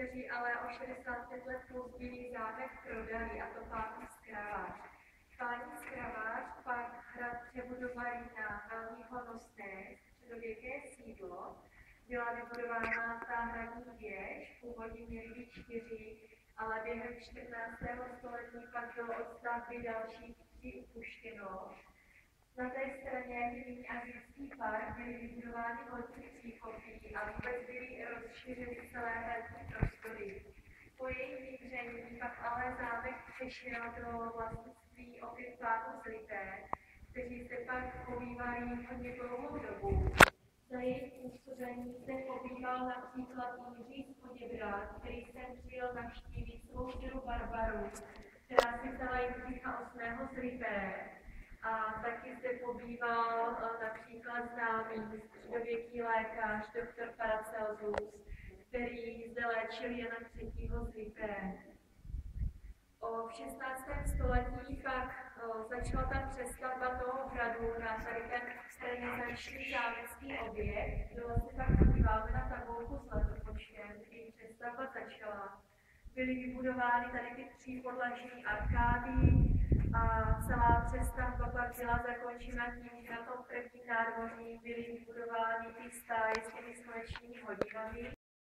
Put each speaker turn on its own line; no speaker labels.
kteří ale o 65 let později zámek prodali, a to páni z Kravář. Páni z Kravář pak hrad přebudovali na velmi honosné středověké sídlo. Byla vybudována ta hradní věž, původně měly být 4, ale během 14. století pak bylo od stavby dalších 3 upuštěno. Na té straně, kde nyní Anglický park, byly vybudovány loďky příkopí a vůbec byly rozšířeny celé hradní prostory. Po jejich vymření pak ale zámek přešel do vlastnictví opět pánů z Lipé, kteří se pak pobývali hodně dlouhou dobu. Za jejich působení se pobýval například Jiří z Poděbrad, který sem přijel navštívit svou dceru Barbaru, která si vzala Jindřicha VIII. Z Lipé. A taky zde pobýval například známý středověký lékař dr. Paracelsus, který zde léčil Jana III. Z Lipé. V 16. století pak začala ta přestavba toho hradu na tady ten extrémně zajištěný zámecký objekt. Kdo se tak podíváme na tabulku s letopočtem, kdy přestavba začala. Byly vybudovány tady ty 3 podlažní arkády a celá přestavba pak byla zakončena tím, že na tom prvním nádvoří byly vybudovány ty stáje s těmi slunečními hodinami.